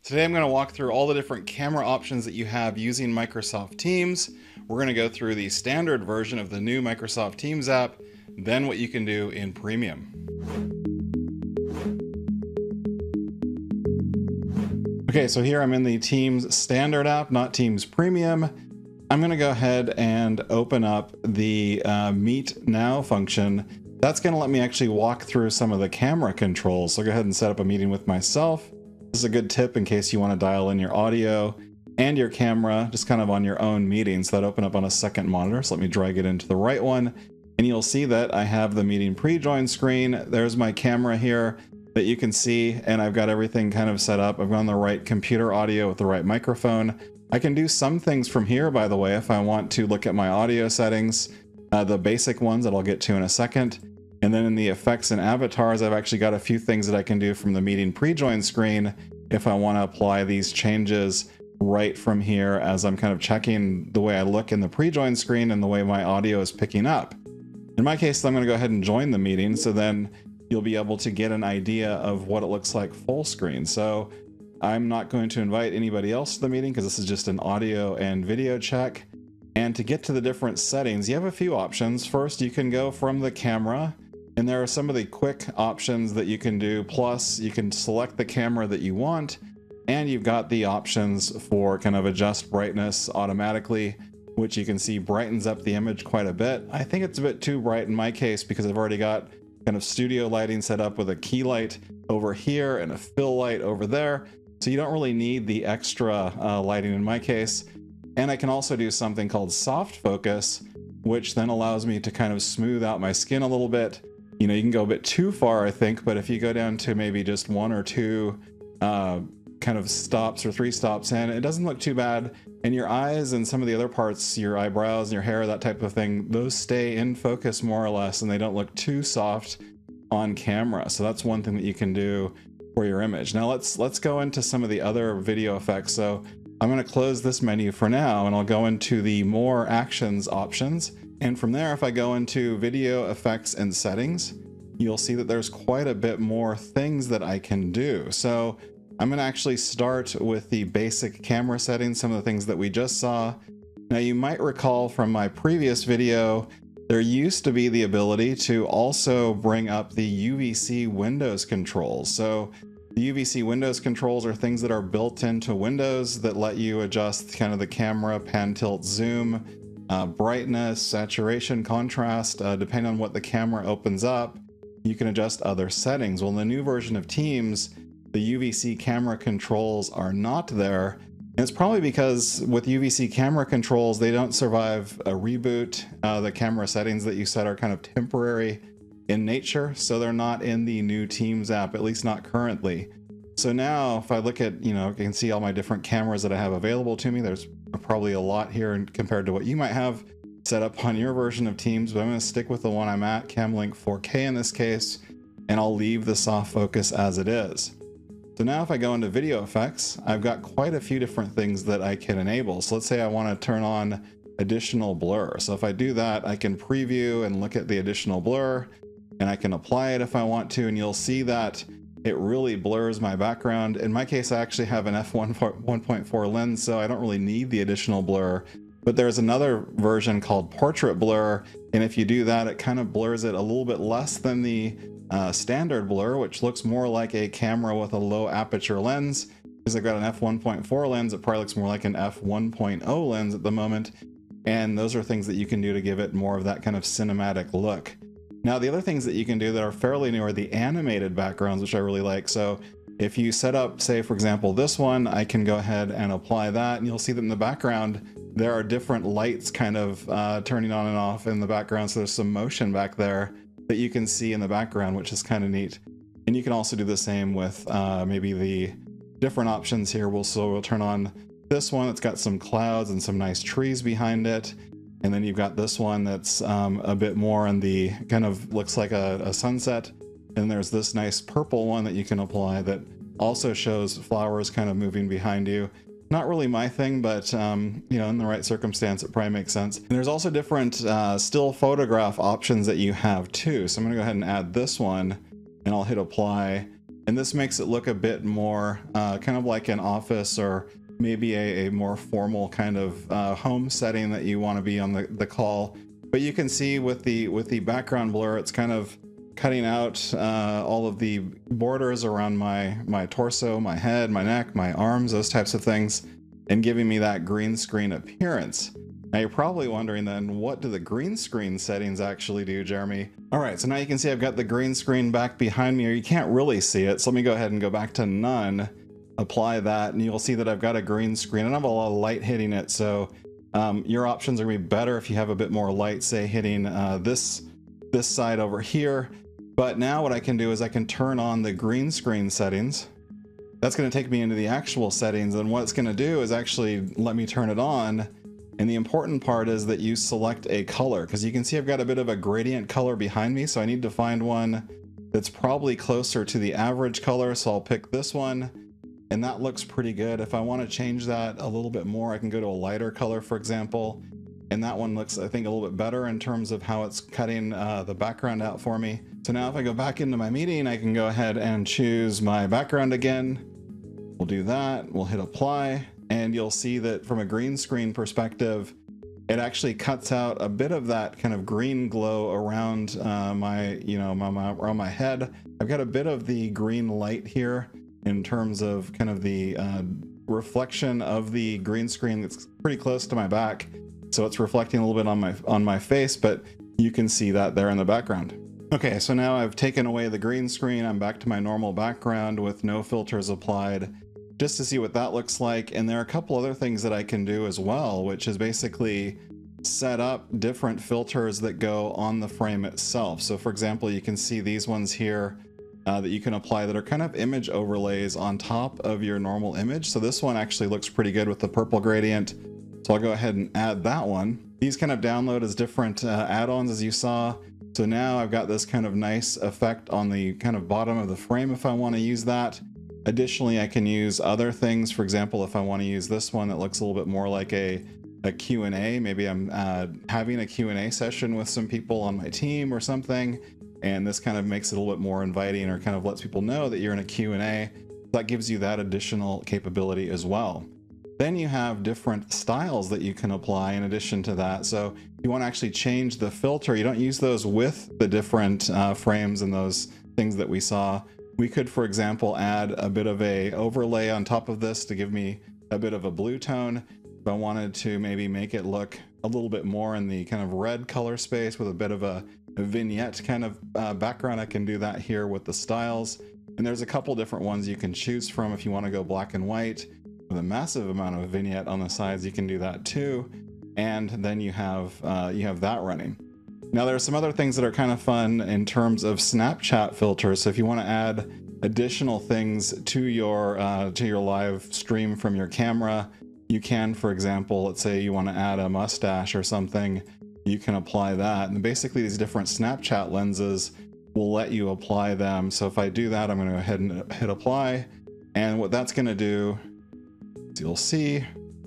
Today I'm going to walk through all the different camera options that you have using Microsoft Teams. We're going to go through the standard version of the new Microsoft Teams app, then what you can do in Premium. Okay, so here I'm in the Teams standard app, not Teams Premium. I'm going to go ahead and open up the Meet Now function. That's going to let me actually walk through some of the camera controls. So I'll go ahead and set up a meeting with myself. This is a good tip in case you want to dial in your audio and your camera just kind of on your own meeting. So that open up on a second monitor. So let me drag it into the right one. And you'll see that I have the meeting pre-join screen. There's my camera here that you can see, and I've got everything kind of set up. I've got the right computer audio with the right microphone. I can do some things from here, by the way, if I want to look at my audio settings, the basic ones that I'll get to in a second. And then in the effects and avatars, I've actually got a few things that I can do from the meeting pre-join screen if I want to apply these changes right from here as I'm kind of checking the way I look in the pre-join screen and the way my audio is picking up. In my case, I'm going to go ahead and join the meeting, so then you'll be able to get an idea of what it looks like full screen. So I'm not going to invite anybody else to the meeting because this is just an audio and video check. And to get to the different settings, you have a few options. First, you can go from the camera, and there are some of the quick options that you can do. Plus, you can select the camera that you want, and you've got the options for kind of adjust brightness automatically, which you can see brightens up the image quite a bit. I think it's a bit too bright in my case because I've already got kind of studio lighting set up with a key light over here and a fill light over there. So you don't really need the extra lighting in my case. And I can also do something called soft focus, which then allows me to kind of smooth out my skin a little bit. You know, you can go a bit too far, I think, but if you go down to maybe just one or two kind of stops or three stops in, it doesn't look too bad. And your eyes and some of the other parts, your eyebrows and your hair, that type of thing, those stay in focus more or less, and they don't look too soft on camera. So that's one thing that you can do for your image. Now let's go into some of the other video effects. So I'm going to close this menu for now, and I'll go into the more actions options. And from there, if I go into video effects and settings, you'll see that there's quite a bit more things that I can do. So I'm going to actually start with the basic camera settings, some of the things that we just saw. Now you might recall from my previous video, there used to be the ability to also bring up the UVC Windows controls. So the UVC Windows controls are things that are built into Windows that let you adjust kind of the camera, pan, tilt, zoom, brightness, saturation, contrast, depending on what the camera opens up. You can adjust other settings. Well, in the new version of Teams, the UVC camera controls are not there. And it's probably because with UVC camera controls, they don't survive a reboot. The camera settings that you set are kind of temporary in nature, so they're not in the new Teams app, at least not currently. So now if I look at, you can see all my different cameras that I have available to me. There's probably a lot here compared to what you might have set up on your version of Teams, but I'm going to stick with the one I'm at, Camlink 4K in this case, and I'll leave the soft focus as it is. So now if I go into video effects, I've got quite a few different things that I can enable. So let's say I want to turn on additional blur. So if I do that, I can preview and look at the additional blur, and I can apply it if I want to, and you'll see that it really blurs my background. In my case, I actually have an F1.4 lens, so I don't really need the additional blur. But there's another version called portrait blur, and if you do that, it kind of blurs it a little bit less than the standard blur, which looks more like a camera with a low aperture lens. Because I've got an f1.4 lens, it probably looks more like an f1.0 lens at the moment. And those are things that you can do to give it more of that kind of cinematic look. Now, the other things that you can do that are fairly new are the animated backgrounds, which I really like. So if you set up, say, for example, this one, I can go ahead and apply that, and you'll see that in the background, there are different lights kind of turning on and off in the background. So there's some motion back there that you can see in the background, which is kind of neat. And you can also do the same with maybe the different options here. We'll turn on this one. It's got some clouds and some nice trees behind it. And then you've got this one that's a bit more in the kind of looks like a sunset. And there's this nice purple one that you can apply that also shows flowers kind of moving behind you. Not really my thing, but in the right circumstance, it probably makes sense. And there's also different still photograph options that you have too. So I'm gonna go ahead and add this one, and I'll hit apply. And this makes it look a bit more kind of like an office, or maybe a more formal kind of home setting that you want to be on the call. But you can see with the background blur, it's kind of cutting out all of the borders around my torso, my head, my neck, my arms, those types of things, and giving me that green screen appearance. Now you're probably wondering then, what do the green screen settings actually do, Jeremy? All right, so now you can see I've got the green screen back behind me, or you can't really see it. So let me go ahead and go back to none, apply that, and you'll see that I've got a green screen. I don't have a lot of light hitting it, so your options are gonna be better if you have a bit more light, say hitting this side over here. But now what I can do is I can turn on the green screen settings. That's gonna take me into the actual settings, and what it's gonna do is actually let me turn it on. And the important part is that you select a color, because you can see I've got a bit of a gradient color behind me, so I need to find one that's probably closer to the average color. So I'll pick this one, and that looks pretty good. If I want to change that a little bit more, I can go to a lighter color, for example, and that one looks, I think, a little bit better in terms of how it's cutting the background out for me. So now if I go back into my meeting, I can go ahead and choose my background again. We'll do that, we'll hit apply. And you'll see that from a green screen perspective, it actually cuts out a bit of that kind of green glow around around my head. I've got a bit of the green light here in terms of kind of the reflection of the green screen that's pretty close to my back. So it's reflecting a little bit on my face, but you can see that there in the background. Okay, so now I've taken away the green screen. I'm back to my normal background with no filters applied, just to see what that looks like. And there are a couple other things that I can do as well, which is basically set up different filters that go on the frame itself. So for example, you can see these ones here that you can apply that are kind of image overlays on top of your normal image. So this one actually looks pretty good with the purple gradient. So I'll go ahead and add that one. These kind of download as different add-ons, as you saw. So now I've got this kind of nice effect on the kind of bottom of the frame if I want to use that. Additionally, I can use other things. For example, if I want to use this one that looks a little bit more like a Q&A, maybe I'm having a Q&A session with some people on my team or something, and this kind of makes it a little bit more inviting, or kind of lets people know that you're in a Q&A. That gives you that additional capability as well. Then you have different styles that you can apply in addition to that. So you want to actually change the filter. You don't use those with the different frames and those things that we saw. We could, for example, add a bit of a overlay on top of this to give me a bit of a blue tone. If I wanted to maybe make it look a little bit more in the kind of red color space with a bit of a vignette kind of background, I can do that here with the styles. And there's a couple different ones you can choose from. If you want to go black and white with a massive amount of vignette on the sides, you can do that too. And then you have that running. Now there are some other things that are kind of fun in terms of Snapchat filters. So if you want to add additional things to your live stream from your camera, you can, for example, let's say you want to add a mustache or something, you can apply that. And basically these different Snapchat lenses will let you apply them. So if I do that, I'm going to go ahead and hit apply. And what that's going to do, as you'll see,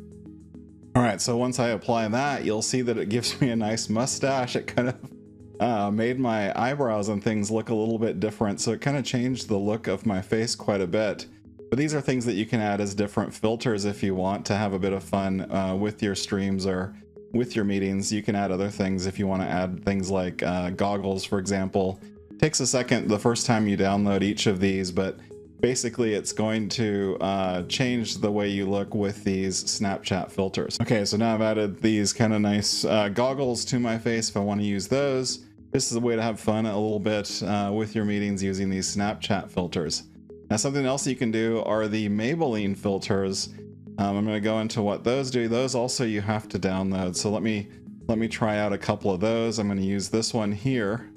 all right, so once I apply that, you'll see that it gives me a nice mustache. It kind of made my eyebrows and things look a little bit different. So it kind of changed the look of my face quite a bit. But these are things that you can add as different filters if you want to have a bit of fun with your streams or with your meetings. You can add other things if you want to add things like goggles, for example. It takes a second the first time you download each of these, but basically it's going to change the way you look with these Snapchat filters. Okay, so now I've added these kind of nice goggles to my face if I want to use those. This is a way to have fun a little bit with your meetings using these Snapchat filters. Now something else you can do are the Maybelline filters. I'm going to go into what those do. Those also you have to download. So let me try out a couple of those. I'm going to use this one here.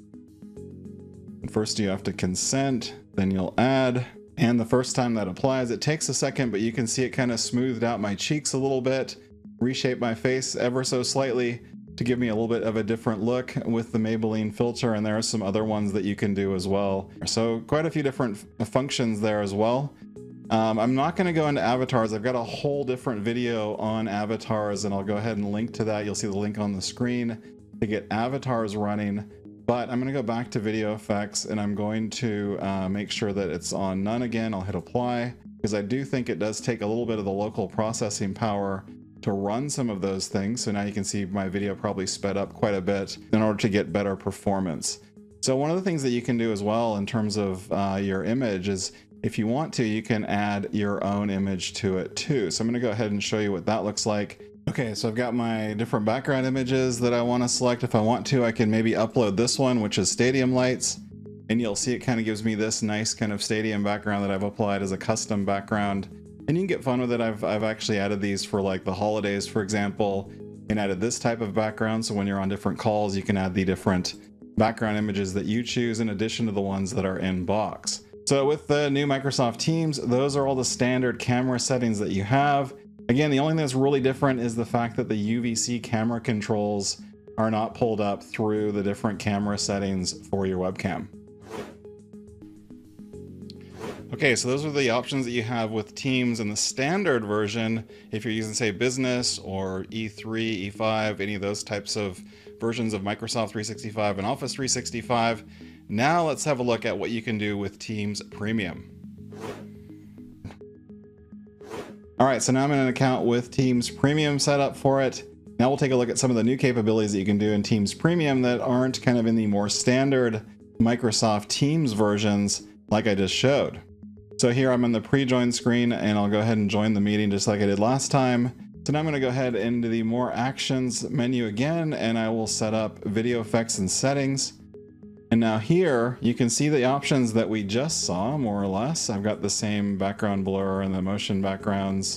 And first you have to consent, then you'll add. And the first time that applies, it takes a second, but you can see it kind of smoothed out my cheeks a little bit, reshaped my face ever so slightly to give me a little bit of a different look with the Maybelline filter. And there are some other ones that you can do as well. So quite a few different functions there as well. I'm not going to go into avatars. I've got a whole different video on avatars, and I'll go ahead and link to that. You'll see the link on the screen to get avatars running. But I'm going to go back to video effects and I'm going to make sure that it's on none again. I'll hit apply because I do think it does take a little bit of the local processing power to run some of those things. So now you can see my video probably sped up quite a bit in order to get better performance. So one of the things that you can do as well in terms of your image is if you want to, you can add your own image to it too. So I'm going to go ahead and show you what that looks like. Okay, so I've got my different background images that I want to select. If I want to, I can maybe upload this one, which is stadium lights. And you'll see it kind of gives me this nice kind of stadium background that I've applied as a custom background. And you can get fun with it. I've actually added these for like the holidays, for example, and added this type of background. So when you're on different calls, you can add the different background images that you choose in addition to the ones that are in box. So with the new Microsoft Teams, those are all the standard camera settings that you have. Again, the only thing that's really different is the fact that the UVC camera controls are not pulled up through the different camera settings for your webcam. Okay, so those are the options that you have with Teams in the standard version. If you're using, say, Business or E3, E5, any of those types of versions of Microsoft 365 and Office 365. Now let's have a look at what you can do with Teams Premium. All right, so now I'm in an account with Teams Premium set up for it. Now we'll take a look at some of the new capabilities that you can do in Teams Premium that aren't kind of in the more standard Microsoft Teams versions like I just showed. So here I'm on the pre-join screen and I'll go ahead and join the meeting just like I did last time. So now I'm going to go ahead into the More Actions menu again and I will set up video effects and settings. And now here you can see the options that we just saw, more or less. I've got the same background blur and the motion backgrounds,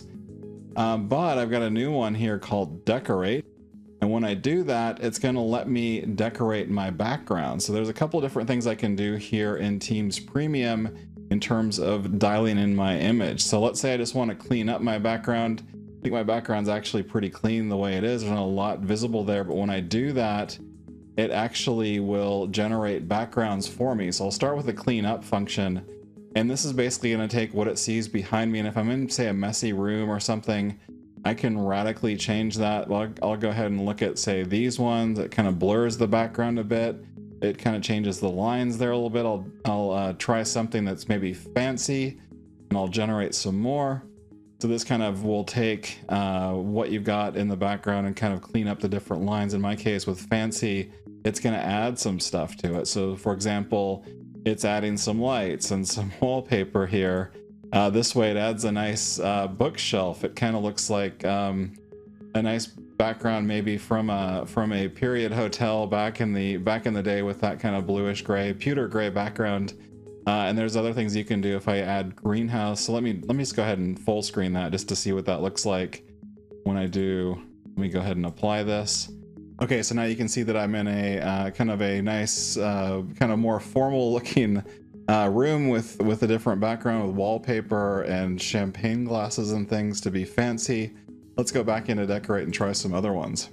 but I've got a new one here called Decorate. And when I do that, it's going to let me decorate my background. So there's a couple different things I can do here in Teams Premium in terms of dialing in my image. So let's say I just want to clean up my background. I think my background's actually pretty clean the way it is. There's not a lot visible there, but when I do that, it actually will generate backgrounds for me. So I'll start with the clean up function. And this is basically going to take what it sees behind me. And if I'm in, say, a messy room or something, I can radically change that. Well, I'll go ahead and look at, say, these ones. It kind of blurs the background a bit. It kind of changes the lines there a little bit. I'll try something that's maybe fancy and I'll generate some more. So this kind of will take what you've got in the background and kind of clean up the different lines. In my case with fancy, it's going to add some stuff to it. So for example, it's adding some lights and some wallpaper here. This way it adds a nice bookshelf. It kind of looks like a nice background maybe from a period hotel back in the day with that kind of bluish gray, pewter gray background. And there's other things you can do if I add greenhouse. So let me just go ahead and full screen that just to see what that looks like when I do. Let me go ahead and apply this. Okay, so now you can see that I'm in a kind of a nice, kind of more formal looking room with a different background with wallpaper and champagne glasses and things to be fancy. Let's go back into Decorate and try some other ones.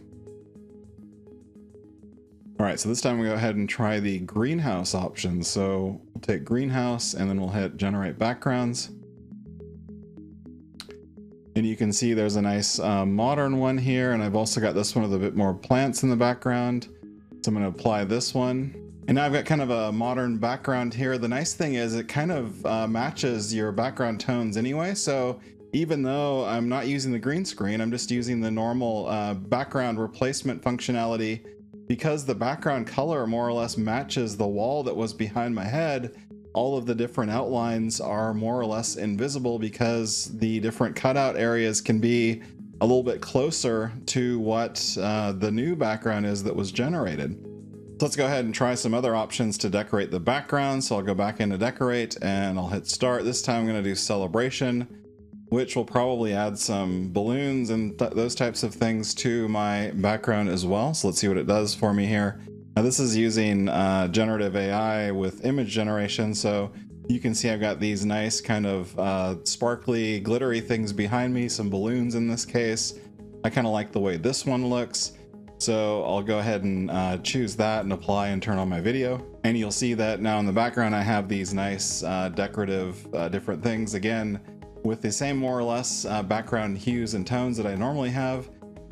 All right, so this time we go ahead and try the greenhouse option. So we'll take greenhouse and then we'll hit generate backgrounds. And you can see there's a nice modern one here. And I've also got this one with a bit more plants in the background. So I'm going to apply this one. And now I've got kind of a modern background here. The nice thing is it kind of matches your background tones anyway. So even though I'm not using the green screen, I'm just using the normal background replacement functionality. Because the background color more or less matches the wall that was behind my head, all of the different outlines are more or less invisible because the different cutout areas can be a little bit closer to what the new background is that was generated. So let's go ahead and try some other options to decorate the background. So I'll go back into Decorate and I'll hit Start. This time I'm going to do Celebration, which will probably add some balloons and those types of things to my background as well. So let's see what it does for me here. Now this is using generative AI with image generation. So you can see I've got these nice kind of sparkly, glittery things behind me, some balloons in this case. I kind of like the way this one looks. So I'll go ahead and choose that and apply and turn on my video. And you'll see that now in the background I have these nice decorative different things, again with the same more or less background hues and tones that I normally have.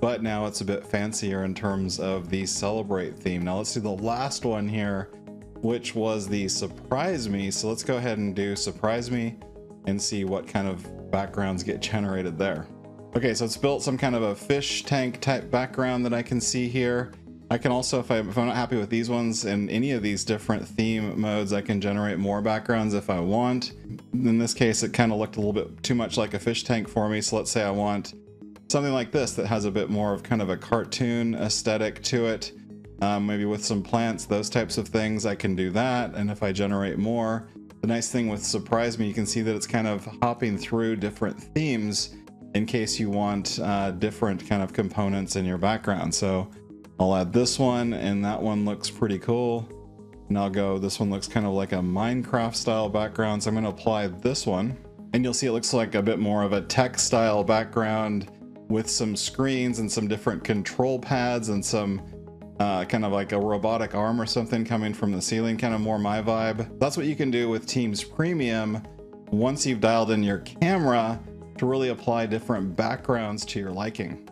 but now it's a bit fancier in terms of the Celebrate theme. Now let's do the last one here, which was the Surprise Me. So let's go ahead and do Surprise Me and see what kind of backgrounds get generated there. Okay, so it's built some kind of a fish tank type background that I can see here. I can also, if I'm not happy with these ones in any of these different theme modes, I can generate more backgrounds if I want. In this case, it kind of looked a little bit too much like a fish tank for me. So let's say I want something like this that has a bit more of kind of a cartoon aesthetic to it. Maybe with some plants, those types of things, I can do that. And if I generate more, the nice thing with Surprise Me, you can see that it's kind of hopping through different themes in case you want different kind of components in your background. So I'll add this one, and that one looks pretty cool. And I'll go, this one looks kind of like a Minecraft style background. So I'm going to apply this one, and you'll see it looks like a bit more of a tech style background with some screens and some different control pads and some kind of like a robotic arm or something coming from the ceiling, kind of more my vibe. That's what you can do with Teams Premium once you've dialed in your camera to really apply different backgrounds to your liking.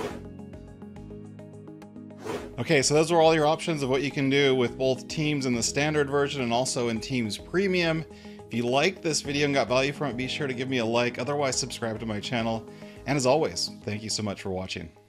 Okay, so those are all your options of what you can do with both Teams in the standard version and also in Teams Premium. If you liked this video and got value from it, be sure to give me a like. Otherwise, subscribe to my channel. And as always, thank you so much for watching.